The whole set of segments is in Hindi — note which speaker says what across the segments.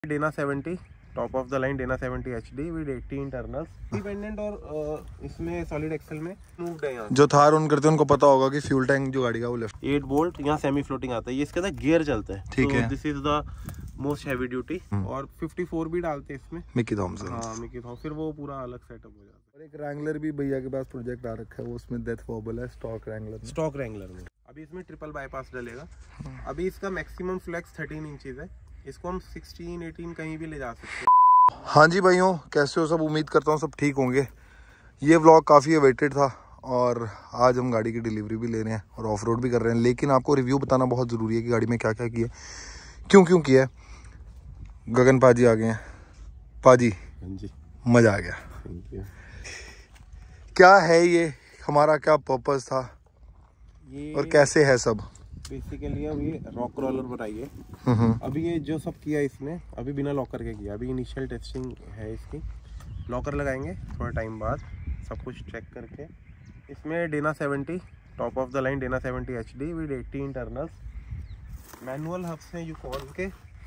Speaker 1: Dana 70 top of the line Dana 70 HD with 80 internals independent और इसमें सॉलिड एक्सेल में मूव्ड है। यहाँ
Speaker 2: जो थार ओन करते हैं उनको पता होगा कि फ्यूल टैंक जो गाड़ी का वो लेफ्ट
Speaker 1: 8 बोल्ट यहाँ सेमी फ्लोटिंग आता है। ये इसके अंदर गियर चलता है।
Speaker 2: ठीक है।
Speaker 1: This is the most heavy duty और 54 भी डालते हैं इसमें
Speaker 2: मिकी थॉमसन।
Speaker 1: हाँ मिकी थॉमसन, फिर वो पूरा अलग सेटअप हो जाता है।
Speaker 2: और एक रैंगलर भी भैया के पास प्रोजेक्ट आ रखा है, वो उसमें डेथ वॉबल है स्टॉक रैंगलर में। अभी इसमें ट्रिपल बाईपास डलेगा। अभी इसका मैक्सिमम फ्लेक्स 13 इंचेस है। इसको हम 16-18 कहीं भी ले जा सकते हैं। हाँ जी भाइयों, कैसे हो सब? उम्मीद करता हूँ सब ठीक होंगे। ये व्लॉग काफ़ी अवेटेड था और आज हम गाड़ी की डिलीवरी भी ले रहे हैं और ऑफ रोड भी कर रहे हैं, लेकिन आपको रिव्यू बताना बहुत ज़रूरी है कि गाड़ी में क्या क्या किया, क्यों किया है। गगन पाजी आ गए हैं। पाजी
Speaker 1: जी
Speaker 2: मज़ा आ गया। क्या है ये, हमारा क्या पर्पस था
Speaker 1: ये
Speaker 2: और कैसे है सब?
Speaker 1: बेसिकली अब ये रॉक क्रॉलर बनाइए। अभी ये जो सब किया इसने अभी बिना लॉकर के किया। अभी इनिशियल टेस्टिंग है इसकी। लॉकर लगाएंगे थोड़ा टाइम बाद सब कुछ चेक करके। इसमें Dana 70 top of the line Dana 70 HD with 80 internals manual hubs हैं यू कॉल के।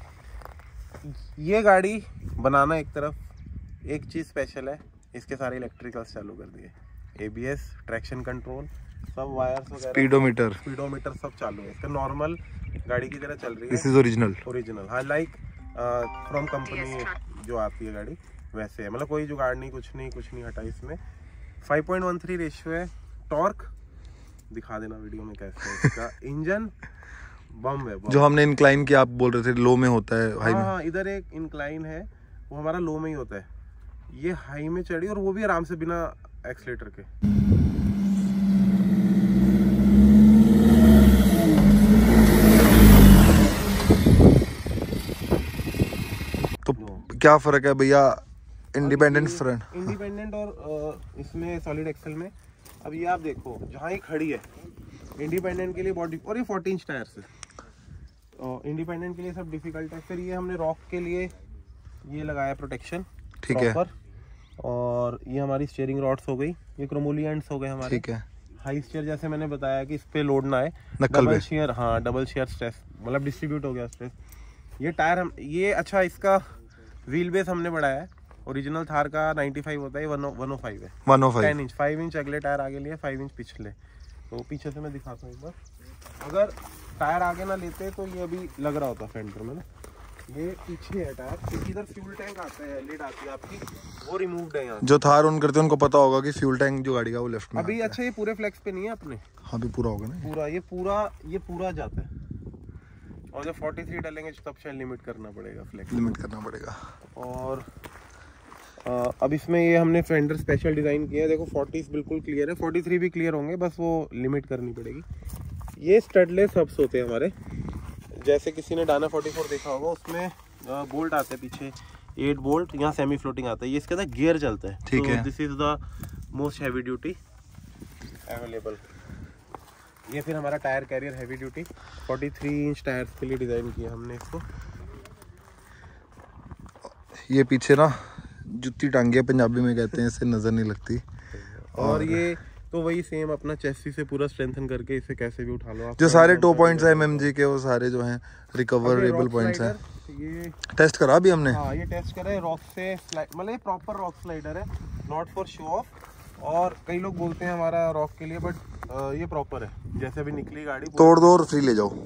Speaker 1: ये गाड़ी बनाना एक तरफ, एक चीज़ स्पेशल है, इसके सारे इलेक्ट्रिकल्स चालू कर दिए। ABS, ट्रैक्शन कंट्रोल, सब वायर्स वगैरह, स्पीडोमीटर सब चालू है। इसका नॉर्मल गाड़ी की तरह चल रही है।
Speaker 2: This is original.
Speaker 1: हाँ, लाइक फ्रॉम कंपनी जो आती है गाड़ी वैसे है। मतलब कोई जुगाड़ नहीं, कुछ नहीं हटा इसमें। 5.13 रेशियो है। टॉर्क दिखा देना वीडियो में कैसे है इसका। इंजन बम है,
Speaker 2: जो हमने इंक्लाइन किया, आप बोल रहे थे लो में होता है, हाई में।
Speaker 1: हाँ, इधर एक इंक्लाइन है, वो हमारा लो में ही होता है। ये हाई में चढ़ी और वो भी आराम से बिना एक्सीलेटर के।
Speaker 2: तो क्या फर्क है भैया इंडिपेंडेंट
Speaker 1: और इसमें सॉलिड एक्सेल में? अब ये आप देखो, जहाँ ये खड़ी है इंडिपेंडेंट के लिए बॉडी, और ये 14 इंच टायर से इंडिपेंडेंट के लिए सब डिफिकल्ट है। फिर ये हमने रॉक के लिए ये लगाया प्रोटेक्शन,
Speaker 2: ठीक है।
Speaker 1: और ये हमारी स्टीयरिंग रॉड्स हो गई, ये क्रोमोली एंड्स हो गए हमारे,
Speaker 2: ठीक है।
Speaker 1: हाई स्टीयर जैसे मैंने बताया कि इस पे लोड ना आए,
Speaker 2: डबल
Speaker 1: शेयर, हाँ डबल शेयर स्ट्रेस, मतलब डिस्ट्रीब्यूट हो गया स्ट्रेस। ये टायर हम ये अच्छा, इसका व्हील बेस हमने बढ़ाया है। ओरिजिनल थार का 95 होता है, 105 है। 10 इंच, 5 इंच अगले टायर आगे लिए, 5 इंच पिछले। तो पीछे से मैं दिखाता हूँ एक बार। अगर टायर आगे ना लेते तो ये अभी लग रहा होता फेंडर में ना। ये पीछे है टायर, इधर फ्यूल टैंक आता है, लिड आती है आपकी, वो रिमूव्ड है यहाँ।
Speaker 2: जो थार ओन करते हैं उनको पता होगा कि फ्यूल टैंक जो गाड़ी का वो लेफ्ट में
Speaker 1: अभी अच्छा ये पूरे फ्लेक्स पे नहीं है अपने।
Speaker 2: हाँ, भी पूरा होगा ना,
Speaker 1: ये पूरा जाता है। और जब 43 डालेंगे तब शायद लिमिट करना पड़ेगा, और अब इसमें ये हमने फेंडर स्पेशल डिज़ाइन किया है। देखो 40 बिल्कुल क्लियर है, 43 भी क्लियर होंगे, बस वो लिमिट करनी पड़ेगी। ये स्टडलेस हब्स होते हैं हमारे, जैसे किसी ने डाना 44 देखा होगा, उसमें बोल्ट आते हैं पीछे, 8 बोल्ट यहाँ सेमी फ्लोटिंग आता है। ये इसके अंदर गियर चलता है।
Speaker 2: ठीक है।
Speaker 1: This is the most heavy duty available. ये फिर हमारा tyre carrier heavy duty 43 inch tyres के लिए डिज़ाइन किया हमने इसको।
Speaker 2: ये पीछे ना जुत्ती टांगे पंजाबी में कहते हैं, इससे नजर नहीं लगती।
Speaker 1: और ये तो वही सेम अपना चेस्सी से पूरा स्ट्रेंथन करके इसे कैसे भी उठा लो आप।
Speaker 2: जो सारे टो पॉइंट्स है MMG के, वो सारे जो हैं रिकवरेबल पॉइंट्स हैं।
Speaker 1: ये
Speaker 2: टेस्ट करा भी हमने।
Speaker 1: हाँ, ये टेस्ट करा है रॉक से, मतलब ये प्रॉपर रॉक स्लाइडर है, नॉट फॉर शो ऑफ। और कई लोग बोलते हैं हमारा रॉक के लिए, बट ये प्रॉपर है। जैसे अभी निकली गाड़ी,
Speaker 2: तोड़ दो और फ्री ले जाओ।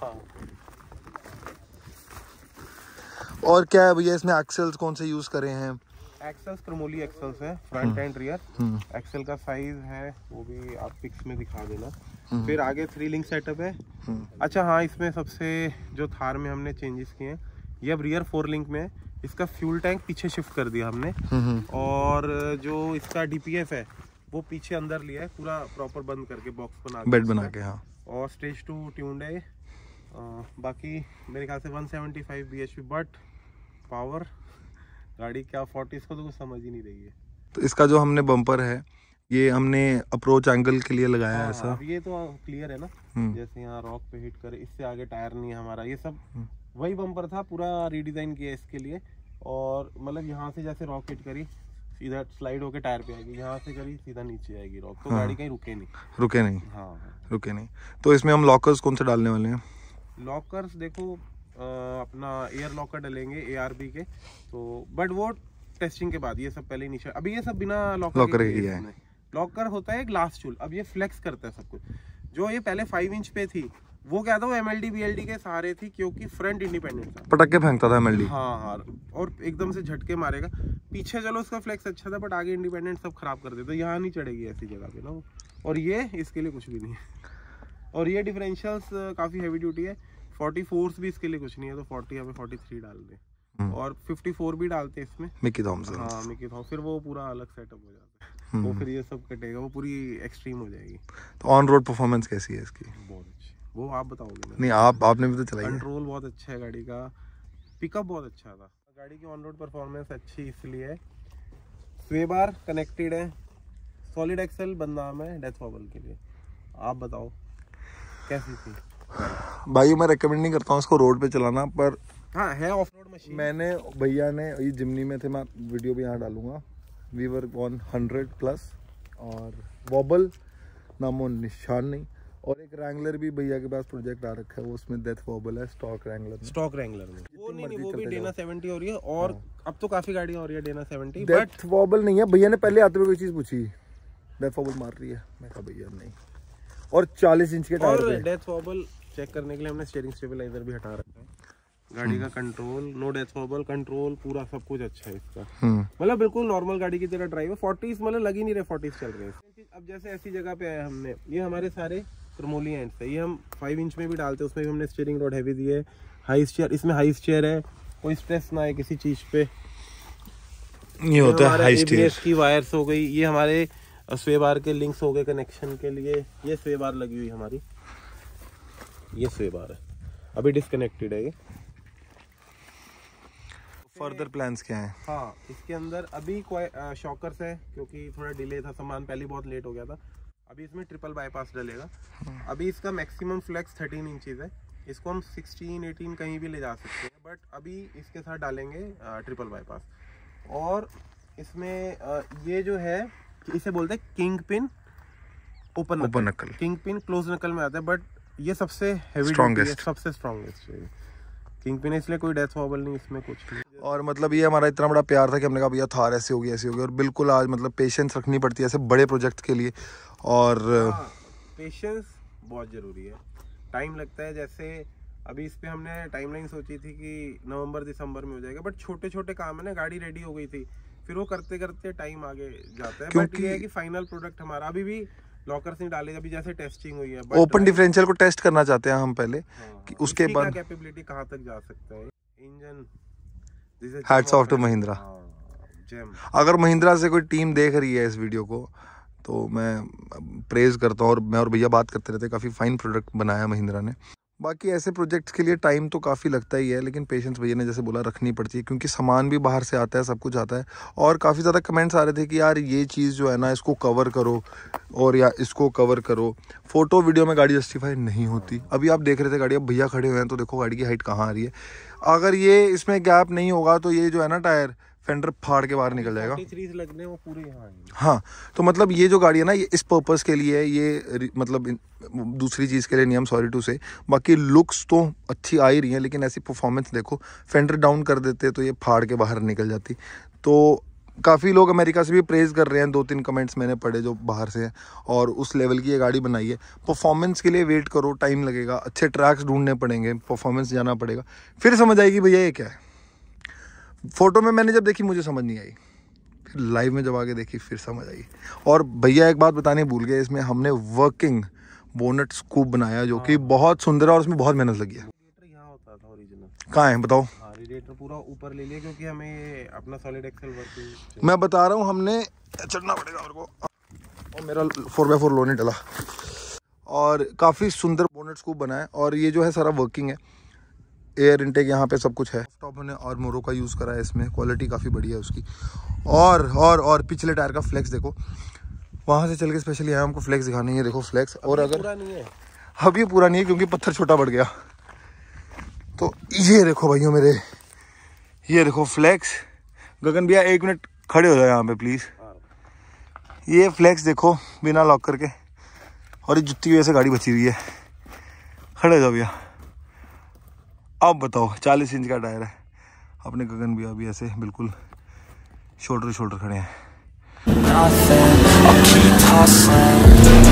Speaker 2: और क्या है भैया इसमें एक्सेल्स कौन से यूज करे हैं?
Speaker 1: एक्सेल्स क्रोमोली एक्सेल्स है, फ्रंट एंड रियर। एक्सेल का साइज है वो भी आप पिक्स में दिखा देना। फिर आगे 3 लिंक सेटअप है। अच्छा हाँ, इसमें सबसे जो थार में हमने चेंजेस किए हैं, ये अब रियर 4 लिंक में है। इसका फ्यूल टैंक पीछे शिफ्ट कर दिया हमने, और जो इसका DPF है वो पीछे अंदर लिया है, पूरा प्रॉपर बंद करके बॉक्स
Speaker 2: बेड बना के। हाँ,
Speaker 1: और स्टेज 2 ट्यून्ड है। बाकी मेरे ख्याल से 175 bhp, बट पावर गाड़ी क्या 40 को तो कुछ समझ ही नहीं रही है।
Speaker 2: तो इसका जो हमने बम्पर है, ये हमने अप्रोच एंगल के लिए लगाया है ऐसा।
Speaker 1: अब ये तो क्लियर है ना, जैसे यहाँ रॉक पे हिट करे, इससे आगे टायर नहीं है हमारा। ये सब वही बम्पर था, पूरा रीडिजाइन किया इसके लिए। और मतलब यहाँ से जैसे रॉक हिट करी, सीधा स्लाइड होके टायर पे आएगी, यहाँ से करी सीधा नीचे आएगी रॉक, तो गाड़ी कहीं रुके नहीं। हाँ, रुके नहीं।
Speaker 2: तो इसमें हम लॉकर्स कौन से डालने वाले हैं?
Speaker 1: लॉकर्स देखो, अपना एयर लॉकर डलेंगे ARB के, तो बट वो टेस्टिंग के बाद, ये सब पहले इनिशियल। अभी ये सब बिना लॉकर के किया है। लॉकर होता है ग्लास चूल, अब ये फ्लेक्स करता है सब कुछ। जो ये पहले 5 इंच पे थी वो क्या था, वो MLD BLD के सहारे थी, क्योंकि फ्रंट इंडिपेंडेंट था,
Speaker 2: पटक के फेंकता था MLD।
Speaker 1: हाँ, और एकदम से झटके मारेगा। पीछे चलो उसका फ्लेक्स अच्छा था, बट आगे इंडिपेंडेंट सब खराब कर देता, यहाँ नहीं चढ़ेगी ऐसी जगह पे ना वो। और ये इसके लिए कुछ भी नहीं है। और ये डिफरेंशियल्स काफ़ी हैवी ड्यूटी है। 44 भी इसके लिए कुछ नहीं है, तो 40 या 43 डाल दे, और 54 भी डालते हैं इसमें,
Speaker 2: मिकी थॉमसन।
Speaker 1: हाँ, मिकी थॉमसन। फिर वो पूरा अलग सेटअप हो जाता है, वो फिर ये सब कटेगा, वो पूरी एक्सट्रीम हो जाएगी।
Speaker 2: तो ऑन रोड परफॉर्मेंस कैसी है इसकी?
Speaker 1: बहुत अच्छी। वो आप बताओगे ना?
Speaker 2: नहीं, आपने भी तो चलाई है।
Speaker 1: कंट्रोल बहुत अच्छा है गाड़ी का, पिकअप बहुत अच्छा था। गाड़ी की ऑन रोड परफॉर्मेंस अच्छी इसलिए है, स्वे बार कनेक्टेड है, सॉलिड एक्सेल बदनाम है डेथ वॉबल के लिए। आप बताओ कैसी थी?
Speaker 2: भाई मैं रेकमेंड नहीं करता हूँ इसको रोड पे चलाना, पर
Speaker 1: हाँ है ऑफ रोड मशीन।
Speaker 2: मैंने, भैया ने, ये जिमनी में थे, मैं वीडियो भी यहाँ डालूंगा, वी वर ऑन 100+, और वॉबल नामो निशान नहीं। और एक रैंगलर भी भैया के पास प्रोजेक्ट आ रखा है, वो उसमें डेथ वॉबल है, स्टॉक रैंगलर में। वो नहीं, वो भी डेना 70 हो रही है, और अब तो काफी गाड़ियां हो रही है डेना 70। डेथ वॉबल नहीं है। भैया ने पहले आते हुए कोई चीज पूछी, डेथ वॉबल मार रही है, मैं कहा भैया नहीं। और 40 इंच के टायर पे।
Speaker 1: डेथ वॉबल चेक करने के लिए हमने स्टीयरिंग स्टेबलाइजर भी हटा रखा है। गाड़ी का control, no death wobble control, पूरा सब कुछ अच्छा है इसका। मतलब बिल्कुल नॉर्मल गाड़ी की तरह ड्राइव है। 40 मतलब लग ही नहीं रहे 40 चल रहे हैं। अब जैसे ऐसी जगह पे आया हमने, ये हमारे सारे क्रमोली एंड्स है, ये हम 5 इंच में भी डालते हैं, उसमें भी हमने स्टीयरिंग रॉड हैवी दी है, हाई स्टीयर, इसमें हाई स्टीयर है, कोई स्ट्रेस ना है किसी चीज पे।
Speaker 2: ये होता है हाई स्टीयर
Speaker 1: की वायर्स हो गई, ये हमारे स्वे बार के लिंक्स हो गए कनेक्शन के लिए। ये स्वे बार लगी हुई हमारी, ये स्वे बार है, अभी डिस्कनेक्टेड है ये।
Speaker 2: फर्दर प्लान्स क्या हैं?
Speaker 1: हाँ, इसके अंदर अभी शॉकर्स है, क्योंकि थोड़ा डिले था, सामान पहले बहुत लेट हो गया था। अभी इसमें ट्रिपल बाईपास डलेगा। अभी इसका मैक्सिमम फ्लेक्स 13 इंचेस है, इसको हम 16-18 कहीं भी ले जा सकते हैं, बट अभी इसके साथ डालेंगे ट्रिपल बाईपास। और इसमें ये जो है, इसे बोलते हैं king pin open knuckle. King pin close knuckle में आता है, बट ये सबसे हैवी, सबसे स्ट्रॉन्गेस्ट है किंग पिन, इसलिए कोई डेथ वॉबल नहीं इसमें, कुछ नहीं।
Speaker 2: और मतलब ये हमारा इतना बड़ा प्यार था कि हमने कहा भैया थार ऐसी होगी ऐसी होगी, और बिल्कुल आज मतलब पेशेंस रखनी पड़ती है ऐसे बड़े प्रोजेक्ट के लिए, और
Speaker 1: पेशेंस बहुत ज़रूरी है, टाइम लगता है। जैसे अभी इस पे हमने टाइमलाइन सोची थी कि नवंबर-दिसंबर में हो जाएगा, बट छोटे छोटे काम है ना, गाड़ी रेडी हो गई थी, फिर वो करते करते टाइम आगे जाता है। बट ये है कि फाइनल प्रोडक्ट हमारा अभी भी लॉकर्स नहीं डाले, अभी जैसे टेस्टिंग हुई है,
Speaker 2: ओपन डिफरेंशियल को टेस्ट करना चाहते हैं हम पहले, कि उसके बाद
Speaker 1: कैपेबिलिटी कहां तक जा सकता है engine.
Speaker 2: Hats off to Mahindra. अगर महिंद्रा से कोई टीम देख रही है इस वीडियो को, तो मैं प्रेज करता हूँ, और मैं और भैया बात करते रहते हैं, काफ़ी फाइन प्रोडक्ट बनाया महिंद्रा ने। बाकी ऐसे प्रोजेक्ट्स के लिए टाइम तो काफ़ी लगता ही है, लेकिन पेशेंस भैया ने जैसे बोला रखनी पड़ती है, क्योंकि सामान भी बाहर से आता है, सब कुछ आता है। और काफ़ी ज़्यादा कमेंट्स आ रहे थे कि यार ये चीज़ जो है ना, इसको कवर करो, और या इसको कवर करो। फोटो वीडियो में गाड़ी जस्टिफाई नहीं होती। अभी आप देख रहे थे गाड़ी, अब भैया खड़े हुए हैं तो देखो गाड़ी की हाइट कहाँ आ रही है। अगर ये इसमें गैप नहीं होगा तो ये जो है ना टायर फेंडर फाड़ के बाहर निकल जाएगा।
Speaker 1: लगने वो पूरे यहाँ।
Speaker 2: हाँ, तो मतलब ये जो गाड़ी है ना, ये इस पर्पस के लिए है, ये मतलब दूसरी चीज़ के लिए नहीं, हम सॉरी टू से। बाकी लुक्स तो अच्छी आ ही रही हैं, लेकिन ऐसी परफॉर्मेंस देखो, फेंडर डाउन कर देते तो ये फाड़ के बाहर निकल जाती। तो काफ़ी लोग अमेरिका से भी प्रेज़ कर रहे हैं, 2-3 कमेंट्स मैंने पढ़े जो बाहर से हैं, और उस लेवल की ये गाड़ी बनाई है। परफॉर्मेंस के लिए वेट करो, टाइम लगेगा, अच्छे ट्रैक्स ढूंढने पड़ेंगे, परफॉर्मेंस जाना पड़ेगा, फिर समझ आएगी भैया ये क्या है। फोटो में मैंने जब देखी मुझे समझ नहीं आई, फिर लाइव में जब आके देखी फिर समझ आई। और भैया एक बात बताने भूल गए, इसमें हमने वर्किंग बोनट स्कूप बनाया, जो कि बहुत सुंदर है, और उसमें बहुत मेहनत लगी है।
Speaker 1: यहाँ होता था ओरिजिनल,
Speaker 2: कहाँ है बताओ?
Speaker 1: रेडिएटर पूरा ऊपर ले लिया, क्योंकि हमें अपना सॉलिड एक्सेल वर्किंग,
Speaker 2: मैं बता रहा हूँ, हमने चढ़ना पड़ेगा मेरे को, और मेरा 4x4 लो नहीं डला। और काफ़ी सुंदर बोनट स्कूप बना है, और ये जो है सारा वर्किंग है, एयर इनटेक यहाँ पे सब कुछ है। टॉप हमने आर्मोरो का यूज़ करा है इसमें, क्वालिटी काफ़ी बढ़िया है उसकी। और पिछले टायर का फ्लेक्स देखो, वहाँ से चल के स्पेशली आया हमको फ्लेक्स दिखानी है, देखो फ्लेक्स। और अगर
Speaker 1: पूरा नहीं है,
Speaker 2: अब ये पूरा नहीं है क्योंकि पत्थर छोटा बढ़ गया। तो ये देखो भाइयों मेरे, ये देखो फ्लेक्स। गगन भैया 1 मिनट खड़े हो जाए यहाँ पे प्लीज़। ये फ्लेक्स देखो बिना लॉक करके, और ये जुत्ती की वजह से गाड़ी बची हुई है। खड़े हो जाओ भैया,
Speaker 3: अब बताओ 40 इंच का टायर है। अपने गगन भी अभी ऐसे बिल्कुल शोल्डर शोल्डर खड़े हैं।